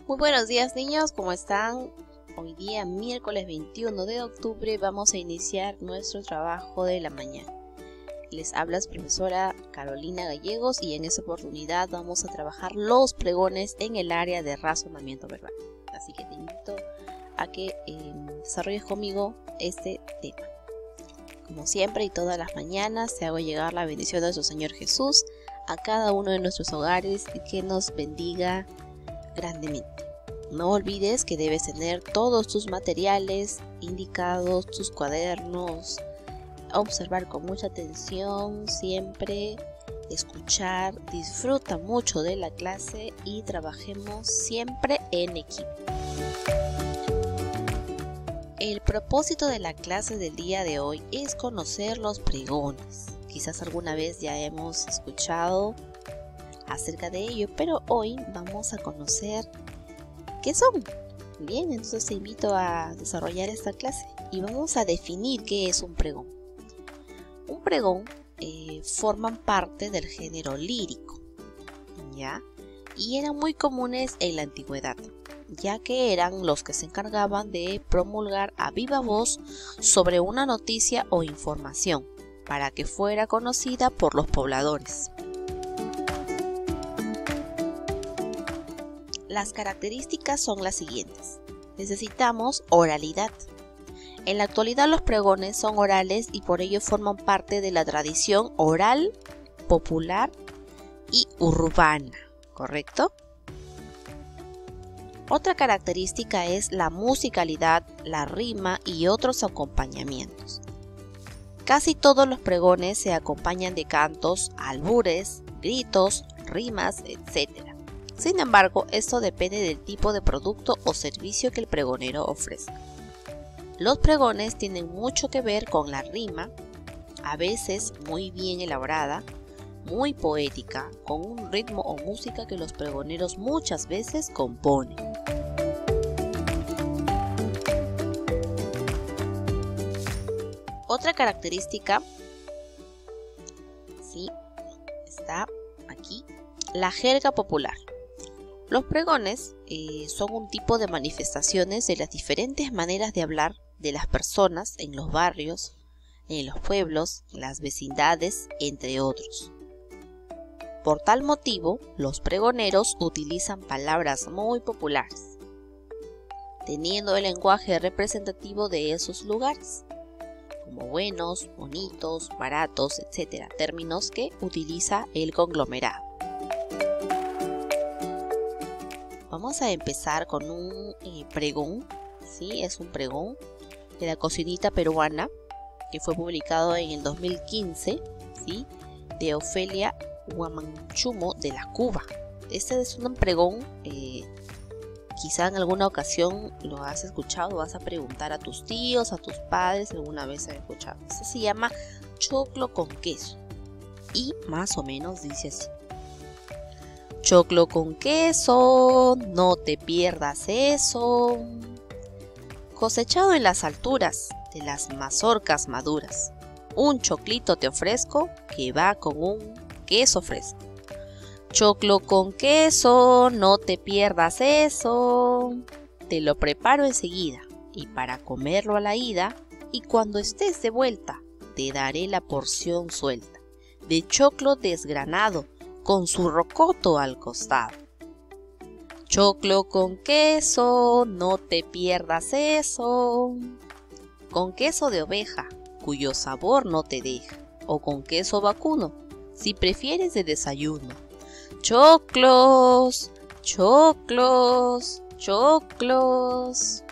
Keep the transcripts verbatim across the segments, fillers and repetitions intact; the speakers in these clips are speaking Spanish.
Muy buenos días, niños, ¿cómo están? Hoy día, miércoles veintiuno de octubre, vamos a iniciar nuestro trabajo de la mañana. Les habla su profesora Carolina Gallegos y en esta oportunidad vamos a trabajar los pregones en el área de razonamiento verbal. Así que te invito a que eh, desarrolles conmigo este tema. Como siempre y todas las mañanas, te hago llegar la bendición de nuestro Señor Jesús a cada uno de nuestros hogares y que nos bendiga grandemente. No olvides que debes tener todos tus materiales indicados, tus cuadernos, observar con mucha atención siempre, escuchar, disfruta mucho de la clase y trabajemos siempre en equipo. El propósito de la clase del día de hoy es conocer los pregones. Quizás alguna vez ya hemos escuchado acerca de ello, pero hoy vamos a conocer qué son. Bien, entonces te invito a desarrollar esta clase y vamos a definir qué es un pregón. Un pregón eh, forman parte del género lírico, ¿ya? Y eran muy comunes en la antigüedad, ya que eran los que se encargaban de promulgar a viva voz sobre una noticia o información para que fuera conocida por los pobladores. Las características son las siguientes. Necesitamos oralidad. En la actualidad los pregones son orales y por ello forman parte de la tradición oral, popular y urbana, ¿correcto? Otra característica es la musicalidad, la rima y otros acompañamientos. Casi todos los pregones se acompañan de cantos, albures, gritos, rimas, etcétera. Sin embargo, esto depende del tipo de producto o servicio que el pregonero ofrezca. Los pregones tienen mucho que ver con la rima, a veces muy bien elaborada, muy poética, con un ritmo o música que los pregoneros muchas veces componen. Otra característica, sí, está aquí, la jerga popular. Los pregones eh, son un tipo de manifestaciones de las diferentes maneras de hablar de las personas en los barrios, en los pueblos, en las vecindades, entre otros. Por tal motivo, los pregoneros utilizan palabras muy populares, teniendo el lenguaje representativo de esos lugares, como buenos, bonitos, baratos, etcétera, términos que utiliza el conglomerado. Vamos a empezar con un eh, pregón, ¿sí? Es un pregón de la cocinita peruana que fue publicado en el dos mil quince, ¿sí? De Ofelia Huamanchumo de la Cuba. Este es un pregón, eh, quizá en alguna ocasión lo has escuchado, vas a preguntar a tus tíos, a tus padres, alguna vez has escuchado. Este se llama choclo con queso y más o menos dice así. Choclo con queso, no te pierdas eso. Cosechado en las alturas de las mazorcas maduras, un choclito te ofrezco que va con un queso fresco. Choclo con queso, no te pierdas eso. Te lo preparo enseguida y para comerlo a la ida, y cuando estés de vuelta te daré la porción suelta de choclo desgranado con su rocoto al costado. Choclo con queso, no te pierdas eso. Con queso de oveja, cuyo sabor no te deja, o con queso vacuno, si prefieres de desayuno. Choclos, choclos, choclos.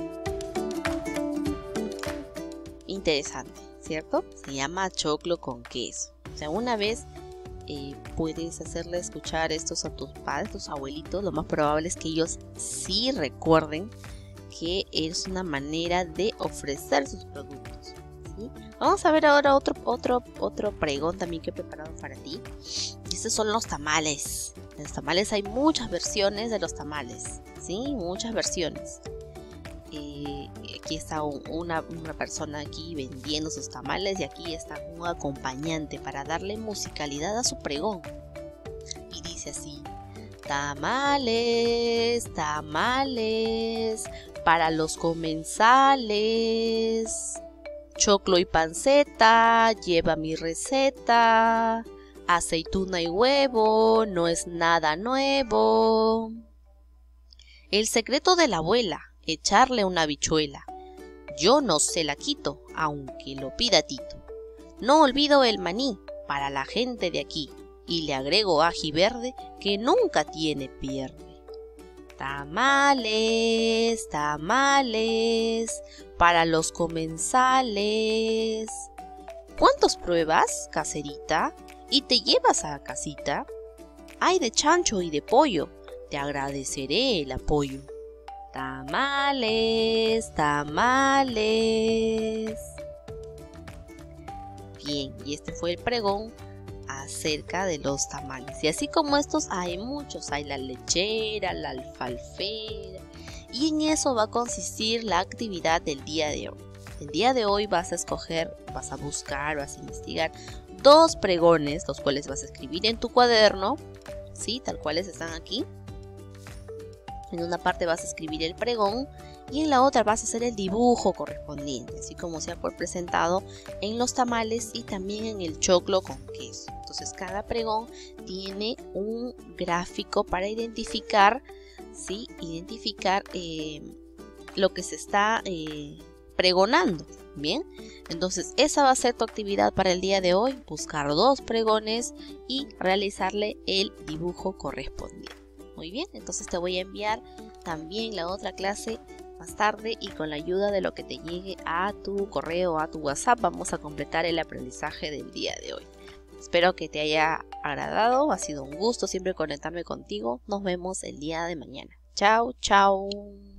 Interesante, ¿cierto? Se llama choclo con queso. O sea, una vez Eh, puedes hacerle escuchar estos a tus padres, tus abuelitos, lo más probable es que ellos sí recuerden que es una manera de ofrecer sus productos, ¿sí? Vamos a ver ahora otro, otro, otro pregón también que he preparado para ti. Estos son los tamales. En los tamales hay muchas versiones de los tamales, ¿sí? Muchas versiones. Eh, aquí está un, una, una persona aquí vendiendo sus tamales y aquí está un acompañante para darle musicalidad a su pregón. Y dice así: Tamales, tamales, para los comensales. Choclo y panceta, lleva mi receta. Aceituna y huevo, no es nada nuevo. El secreto de la abuela, echarle una habichuela. Yo no se la quito, aunque lo pida Tito. No olvido el maní, para la gente de aquí. Y le agrego ají verde, que nunca tiene pierde. Tamales, tamales, para los comensales. ¿Cuántos pruebas, caserita, y te llevas a casita? Hay de chancho y de pollo, te agradeceré el apoyo. Tamales, tamales. Bien, y este fue el pregón acerca de los tamales. Y así como estos hay muchos, hay la lechera, la alfalfera, y en eso va a consistir la actividad del día de hoy. El día de hoy vas a escoger, vas a buscar, vas a investigar dos pregones, los cuales vas a escribir en tu cuaderno, ¿sí? Tal cuales están aquí. En una parte vas a escribir el pregón y en la otra vas a hacer el dibujo correspondiente, así como se ha presentado en los tamales y también en el choclo con queso. Entonces cada pregón tiene un gráfico para identificar, ¿sí? Identificar eh, lo que se está eh, pregonando. Bien, entonces esa va a ser tu actividad para el día de hoy, buscar dos pregones y realizarle el dibujo correspondiente. Muy bien, entonces te voy a enviar también la otra clase más tarde y con la ayuda de lo que te llegue a tu correo, a tu WhatsApp, vamos a completar el aprendizaje del día de hoy. Espero que te haya agradado, ha sido un gusto siempre conectarme contigo. Nos vemos el día de mañana. Chao, chao.